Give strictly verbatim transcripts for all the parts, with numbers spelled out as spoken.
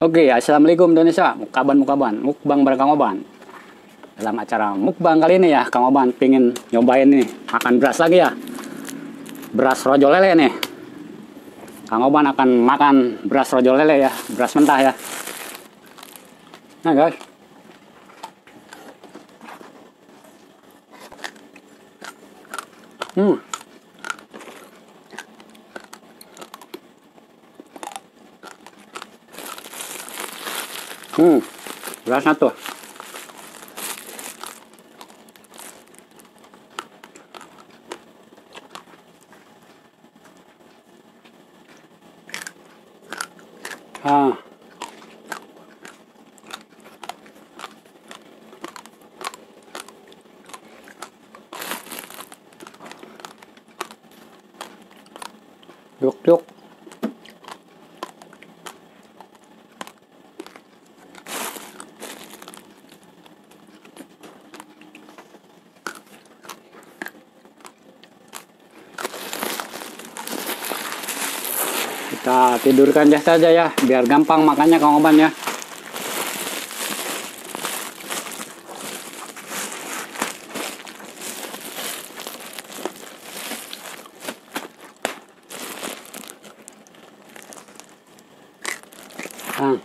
Oke, assalamualaikum Indonesia. Mukbaang mukbaang, mukbang bareng Kang Oban. Dalam acara mukbang kali ini ya, Kang Oban pengen nyobain nih makan beras lagi ya. Beras rojo lele nih. Kang Oban akan makan beras rojo lele ya, beras mentah ya. Nah guys. Hmm. Hmm, berasnya tuh. Ah. Yuk, yuk. Kita tidurkan saja ya, biar gampang makannya Kang Oban ya. Nah.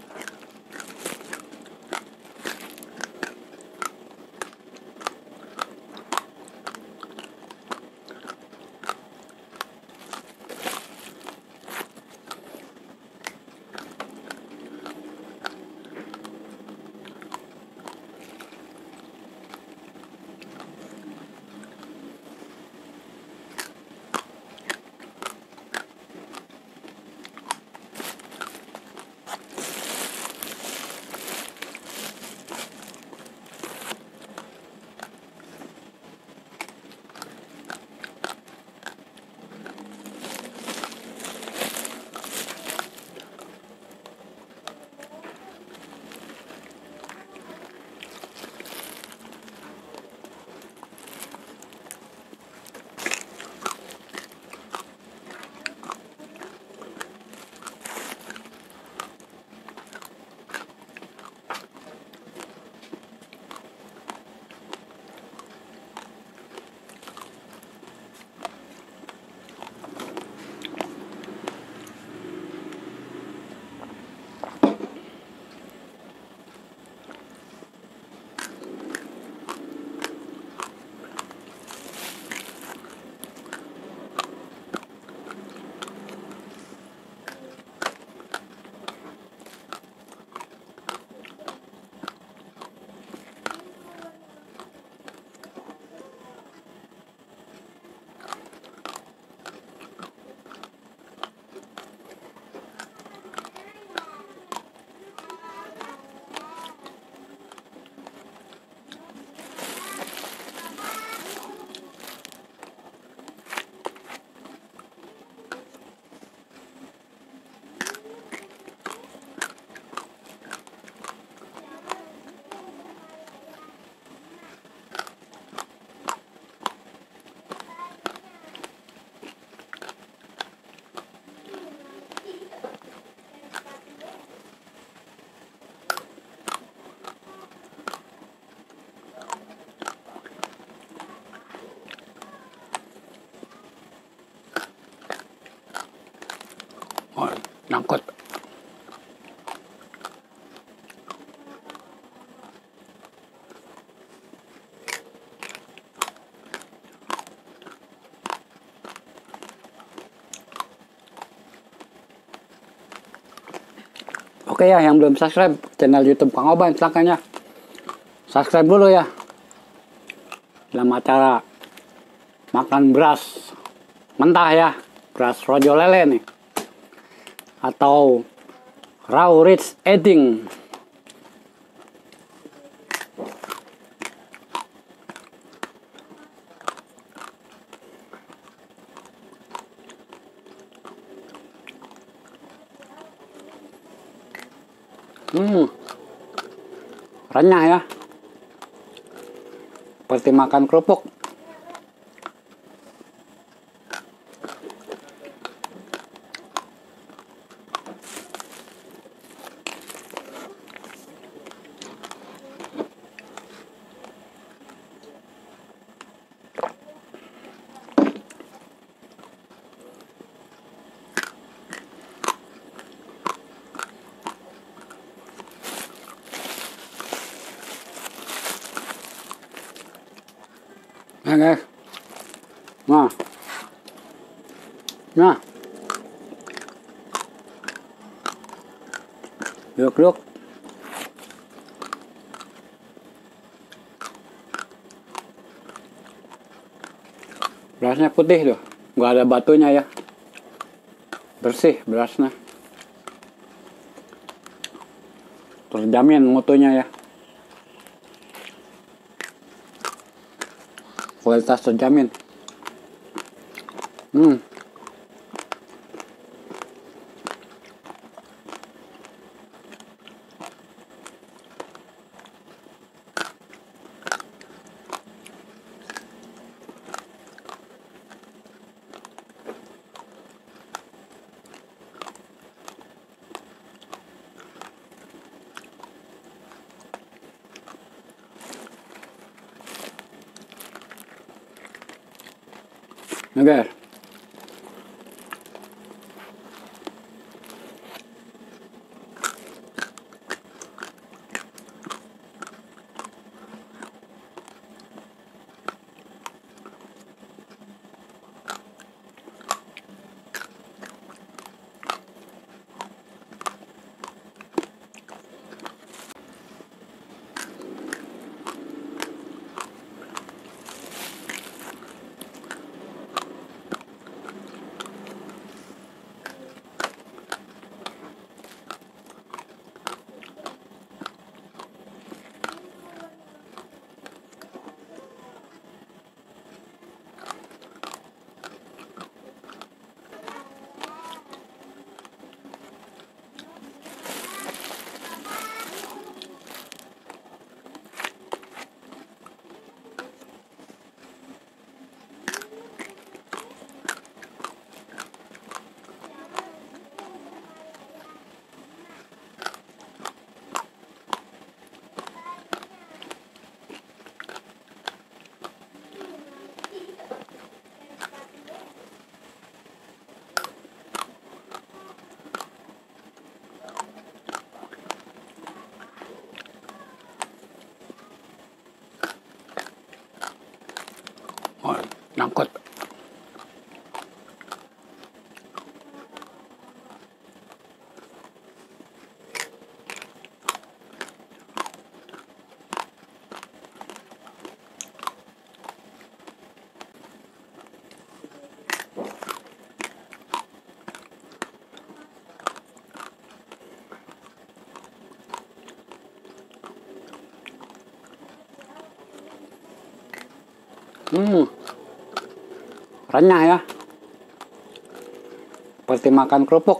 Oh, nyangkut. Oke ya, yang belum subscribe channel YouTube Kang Oban, silahkan ya. Subscribe dulu ya. Dalam acara makan beras mentah ya, beras rojo lele nih. Atau raw rich eating. Hmm, renyah ya, seperti makan kerupuk. Nah guys, nah, nah, yuk yuk, berasnya putih tuh, nggak ada batunya ya, bersih berasnya, terjamin mutunya ya, kualitas terjamin. Hmm. Nah guys, oh, nyangkut. Hmm, renyah ya, seperti makan kerupuk.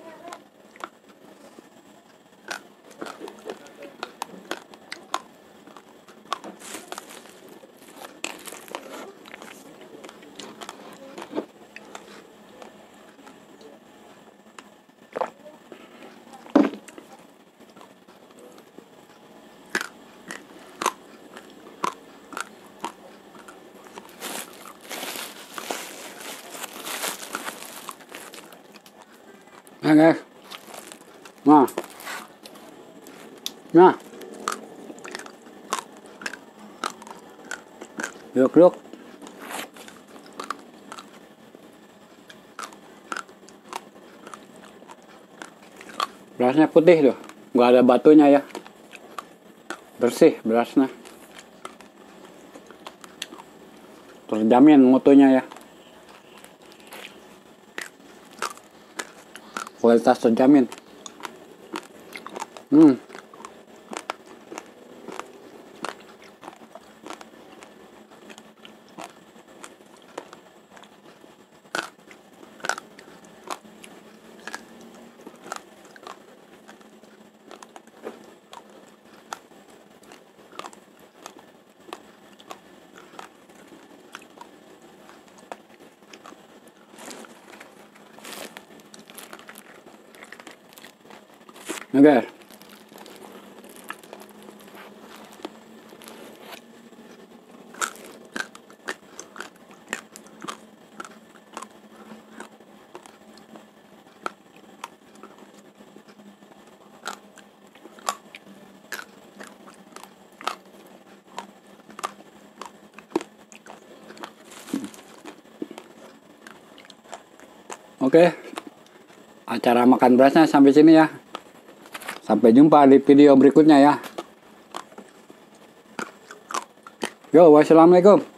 Nah guys, nah, nah, yuk yuk, berasnya putih tuh, nggak ada batunya ya, bersih berasnya, terjamin mutunya ya, kualitas terjamin. Hmm. Nah guys, Oke, acara makan berasnya sampai sini ya. Sampai jumpa di video berikutnya ya. Yo, wassalamualaikum.